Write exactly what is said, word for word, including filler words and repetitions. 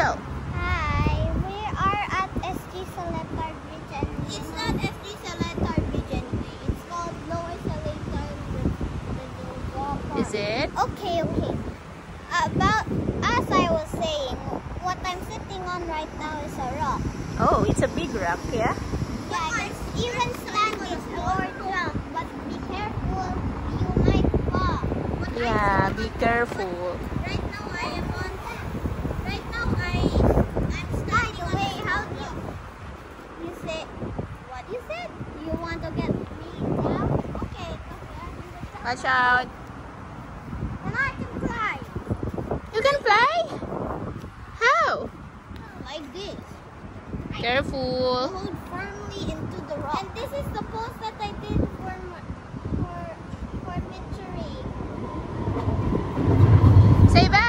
Hello. Hi, we are at S G Seletar Bridge and it's not S G Seletar Bridge anyway. It's called Lower Seletar Reservoir. Is it? Okay, okay. About as I was saying, what I'm sitting on right now is a rock. Oh, it's a big rock, yeah? Yeah, it's even standing or jump, but be careful, you might fall. But Yeah, be careful. Right now I am on. Right now I I'm standing on. Wait, how do you? You say what you said? You want to get me down? Okay, okay. Watch out. And I can fly. You can fly? How? Like this. Careful. Hold firmly into the rock. And this is the pose that I did for my- for for picturing. Say bye.